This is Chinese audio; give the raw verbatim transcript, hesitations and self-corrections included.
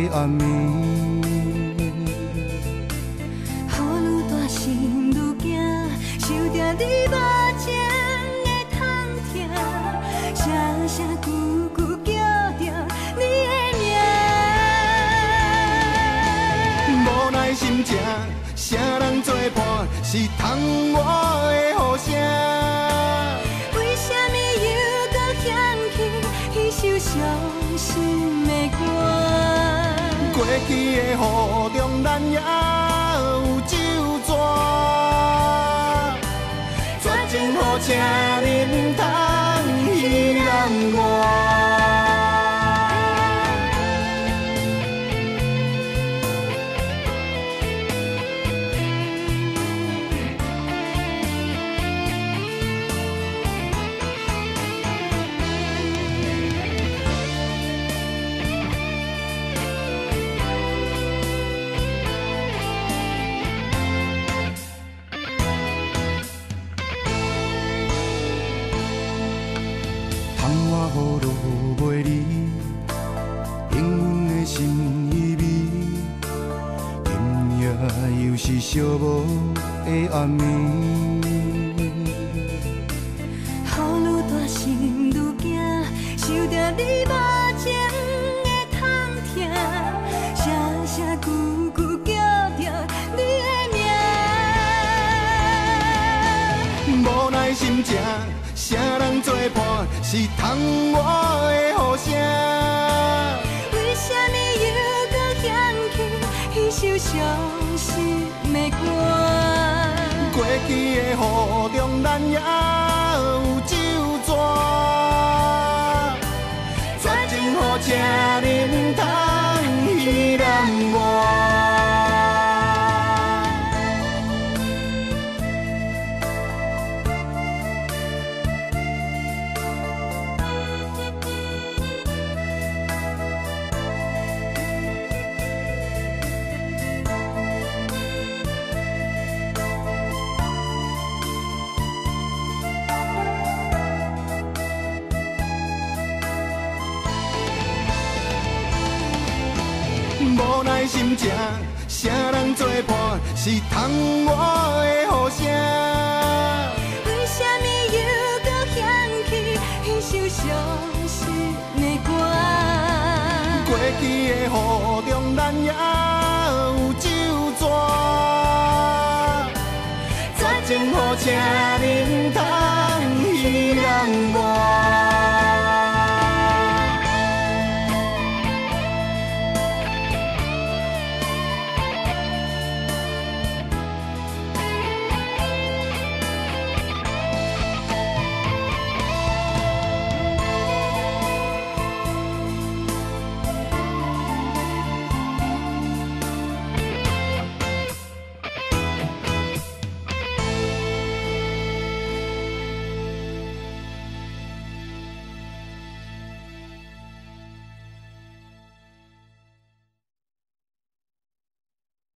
暗暝。 雨愈大心愈惊，想着你目前的痛痛，声声句句叫着你的名。 无奈心情，啥人作伴是疼我的雨声？ 为什么又搁嫌弃彼首伤心的歌？ 过去的雨中，咱也有酒泉。绝情雨，请你唔通遗忘我。窗外雨落袂离，冷阮的心依偎。今夜又是寂寞的暗暝。 雨愈大心愈惊，想着你目前的痛痛，声声句句叫着你的名。 无奈心情，啥人作伴是疼我的雨声？ 为什么又搁嫌弃彼首伤心的歌？ 过去的雨中，咱也有酒泉。绝情雨，请你唔通遗忘我。无奈心情，啥人作伴是疼我的雨声？ 为什么又搁嫌弃彼首伤心的歌？ 过去的雨中，咱也有酒泉。绝情雨，请你唔通遗忘我。